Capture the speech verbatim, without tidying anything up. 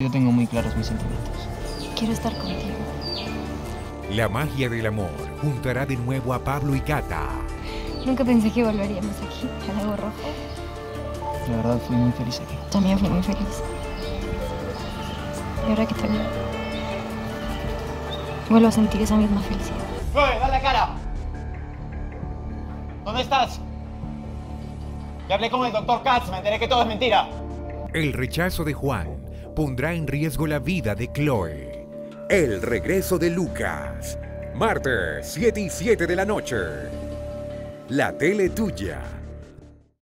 Yo tengo muy claros mis sentimientos. Quiero estar contigo. La magia del amor juntará de nuevo a Pablo y Cata. Nunca pensé que volveríamos aquí, al Lago Rojo. La verdad, fui muy feliz aquí. También fui muy feliz. Y ahora que te veo, vuelvo a sentir esa misma felicidad. ¡Chloe, dale la cara! ¿Dónde estás? Ya hablé con el doctor Katz, me enteré que todo es mentira. El rechazo de Juan pondrá en riesgo la vida de Chloe. El regreso de Lucas. Martes, siete y siete de la noche. La tele tuya.